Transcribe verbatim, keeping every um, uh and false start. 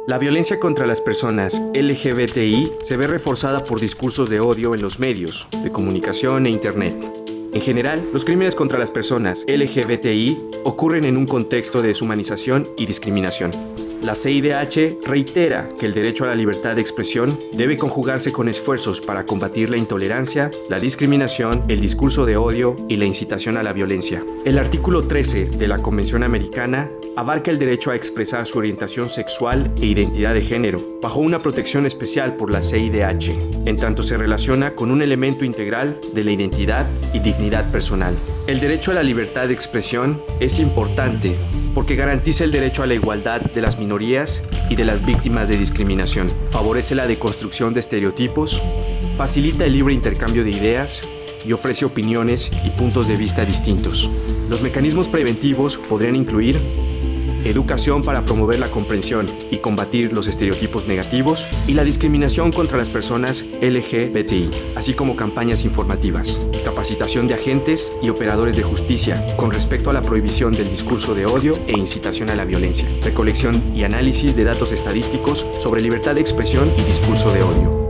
La violencia contra las personas L G B T I se ve reforzada por discursos de odio en los medios de comunicación e Internet. En general, los crímenes contra las personas L G B T I ocurren en un contexto de deshumanización y discriminación. La C I D H reitera que el derecho a la libertad de expresión debe conjugarse con esfuerzos para combatir la intolerancia, la discriminación, el discurso de odio y la incitación a la violencia. El artículo trece de la Convención Americana abarca el derecho a expresar su orientación sexual e identidad de género, bajo una protección especial por la C I D H, en tanto se relaciona con un elemento integral de la identidad y dignidad personal. El derecho a la libertad de expresión es importante porque garantiza el derecho a la igualdad de las minorías y de las víctimas de discriminación, favorece la deconstrucción de estereotipos, facilita el libre intercambio de ideas y ofrece opiniones y puntos de vista distintos. Los mecanismos preventivos podrían incluir educación para promover la comprensión y combatir los estereotipos negativos y la discriminación contra las personas L G B T I, así como campañas informativas, capacitación de agentes y operadores de justicia con respecto a la prohibición del discurso de odio e incitación a la violencia, recolección y análisis de datos estadísticos sobre libertad de expresión y discurso de odio.